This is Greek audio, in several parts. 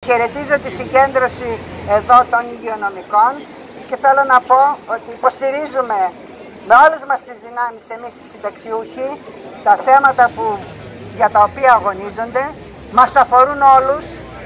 Χαιρετίζω τη συγκέντρωση εδώ των υγειονομικών και θέλω να πω ότι υποστηρίζουμε με όλες μας τις δυνάμεις εμείς οι συνταξιούχοι τα θέματα για τα οποία αγωνίζονται. Μας αφορούν όλους.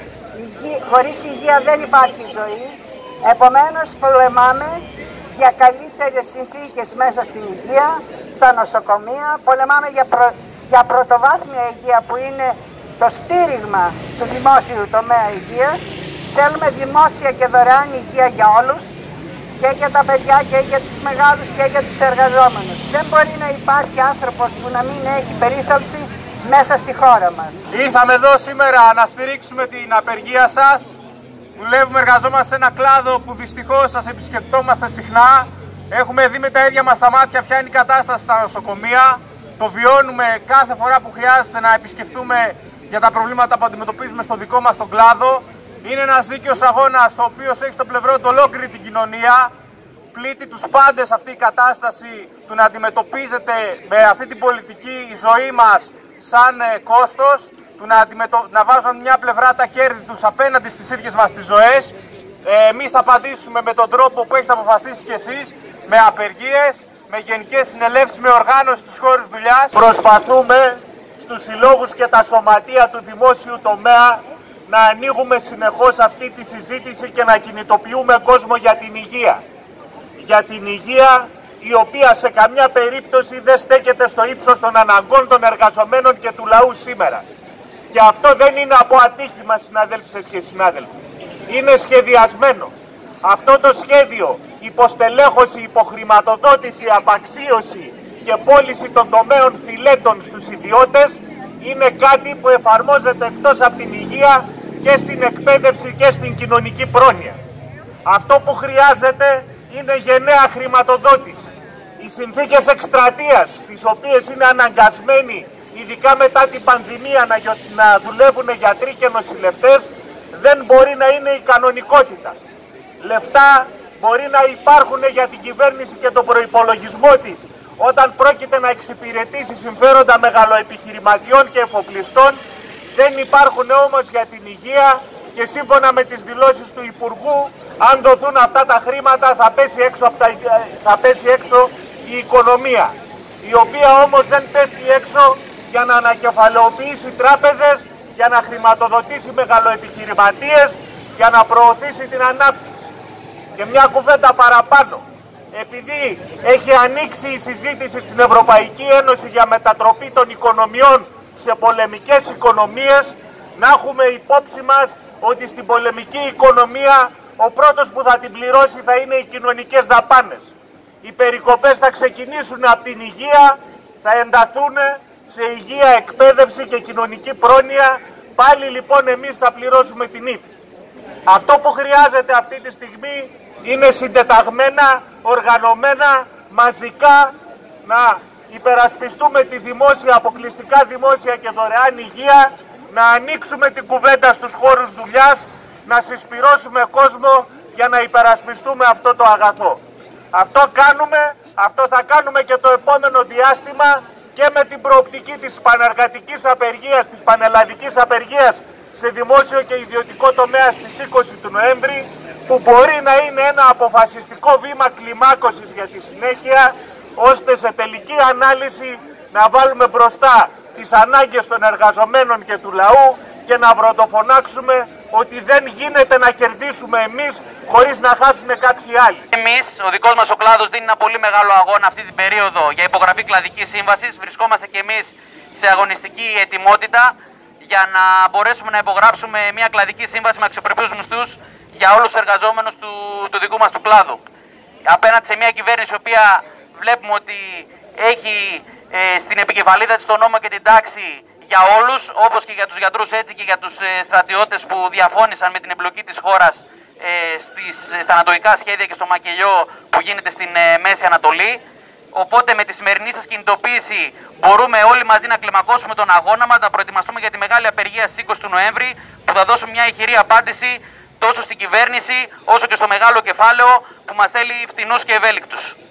Χωρίς υγεία δεν υπάρχει ζωή. Επομένως πολεμάμε για καλύτερες συνθήκες μέσα στην υγεία, στα νοσοκομεία. Πολεμάμε για πρωτοβάθμια υγεία που είναι το στήριγμα του δημόσιου τομέα υγείας. Θέλουμε δημόσια και δωρεάν υγεία για όλους, και για τα παιδιά και για τους μεγάλους και για τους εργαζόμενους. Δεν μπορεί να υπάρχει άνθρωπος που να μην έχει περίθαλψη μέσα στη χώρα μας. Ήρθαμε εδώ σήμερα να στηρίξουμε την απεργία σας. Δουλεύουμε, εργαζόμαστε σε ένα κλάδο που δυστυχώς σας επισκεπτόμαστε συχνά. Έχουμε δει με τα ίδια μας τα μάτια ποια είναι η κατάσταση στα νοσοκομεία. Το βιώνουμε κάθε φορά που χρειάζεται να επισκεφτούμε για τα προβλήματα που αντιμετωπίζουμε στο δικό μας τον κλάδο. Είναι ένας δίκαιος αγώνας, το οποίο έχει στο πλευρό του ολόκληρη την κοινωνία. Πλήττει τους πάντες αυτή η κατάσταση του να αντιμετωπίζεται με αυτή την πολιτική η ζωή μας σαν κόστος, του να βάζουν μια πλευρά τα κέρδη τους απέναντι στις ίδιες μας τις ζωές. Εμείς θα απαντήσουμε με τον τρόπο που έχετε αποφασίσει κι εσείς, με απεργίες, με γενικές συνελεύσεις, με οργάνωση της χώρας δουλειάς. Προσπαθούμε στους συλλόγους και τα σωματεία του δημόσιου τομέα να ανοίγουμε συνεχώς αυτή τη συζήτηση και να κινητοποιούμε κόσμο για την υγεία. Για την υγεία η οποία σε καμιά περίπτωση δεν στέκεται στο ύψος των αναγκών των εργαζομένων και του λαού σήμερα. Και αυτό δεν είναι από ατύχημα, συναδέλφισες και συνάδελφοι. Είναι σχεδιασμένο. Αυτό το σχέδιο, υποστελέχωση, υποχρηματοδότηση, απαξίωση και πώληση των τομέων φιλέτων στους ιδιώτες είναι κάτι που εφαρμόζεται εκτός από την υγεία και στην εκπαίδευση και στην κοινωνική πρόνοια. Αυτό που χρειάζεται είναι γενναία χρηματοδότηση. Οι συνθήκες εκστρατείας, στις οποίες είναι αναγκασμένοι, ειδικά μετά την πανδημία, να δουλεύουν γιατροί και νοσηλευτές, δεν μπορεί να είναι η κανονικότητα. Λεφτά μπορεί να υπάρχουν για την κυβέρνηση και τον προϋπολογισμό της, όταν πρόκειται να εξυπηρετήσει συμφέροντα μεγαλοεπιχειρηματιών και εφοπλιστών. Δεν υπάρχουν όμως για την υγεία, και σύμφωνα με τις δηλώσεις του Υπουργού, αν δοθούν αυτά τα χρήματα θα πέσει έξω η οικονομία, η οποία όμως δεν πέφτει έξω για να ανακεφαλαιοποιήσει τράπεζες, για να χρηματοδοτήσει μεγαλοεπιχειρηματίες, για να προωθήσει την ανάπτυξη. Και μια κουβέντα παραπάνω. Επειδή έχει ανοίξει η συζήτηση στην Ευρωπαϊκή Ένωση για μετατροπή των οικονομιών σε πολεμικές οικονομίες, να έχουμε υπόψη μας ότι στην πολεμική οικονομία ο πρώτος που θα την πληρώσει θα είναι οι κοινωνικές δαπάνες. Οι περικοπές θα ξεκινήσουν από την υγεία, θα ενταθούν σε υγεία, εκπαίδευση και κοινωνική πρόνοια. Πάλι λοιπόν εμείς θα πληρώσουμε την ύφη. Αυτό που χρειάζεται αυτή τη στιγμή είναι συντεταγμένα, οργανωμένα, μαζικά να υπερασπιστούμε τη δημόσια, αποκλειστικά δημόσια και δωρεάν υγεία, να ανοίξουμε την κουβέντα στους χώρους δουλειάς, να συσπυρώσουμε κόσμο για να υπερασπιστούμε αυτό το αγαθό. Αυτό κάνουμε, αυτό θα κάνουμε και το επόμενο διάστημα, και με την προοπτική της πανεργατικής απεργίας, της πανελλαδικής απεργίας σε δημόσιο και ιδιωτικό τομέα στις 20 του Νοέμβρη, που μπορεί να είναι ένα αποφασιστικό βήμα κλιμάκωσης για τη συνέχεια, ώστε σε τελική ανάλυση να βάλουμε μπροστά τις ανάγκες των εργαζομένων και του λαού και να βροντοφωνάξουμε ότι δεν γίνεται να κερδίσουμε εμείς χωρίς να χάσουν κάποιοι άλλοι. Εμείς, ο δικός μας ο κλάδος δίνει ένα πολύ μεγάλο αγώνα αυτή την περίοδο για υπογραφή κλαδικής σύμβασης. Βρισκόμαστε και εμείς σε αγωνιστική ετοιμότητα για να μπορέσουμε να υπογράψουμε μια κλαδική σύμβαση με αξιοπρεπούς μισθούς για όλους τους εργαζόμενους του δικού μας του κλάδου. Απέναντι σε μια κυβέρνηση η οποία βλέπουμε ότι έχει στην επικεφαλίδα της τον νόμο και την τάξη για όλους, όπως και για τους γιατρούς έτσι και για τους στρατιώτες που διαφώνησαν με την εμπλοκή της χώρας στα ανατολικά σχέδια και στο μακελιό που γίνεται στην Μέση Ανατολή. Οπότε με τη σημερινή σας κινητοποίηση μπορούμε όλοι μαζί να κλιμακώσουμε τον αγώνα μας, να προετοιμαστούμε για τη μεγάλη απεργία στις 20 του Νοέμβρη, που θα δώσουμε μια ηχηρή απάντηση τόσο στην κυβέρνηση όσο και στο μεγάλο κεφάλαιο που μας θέλει φτηνούς και ευέλικτους.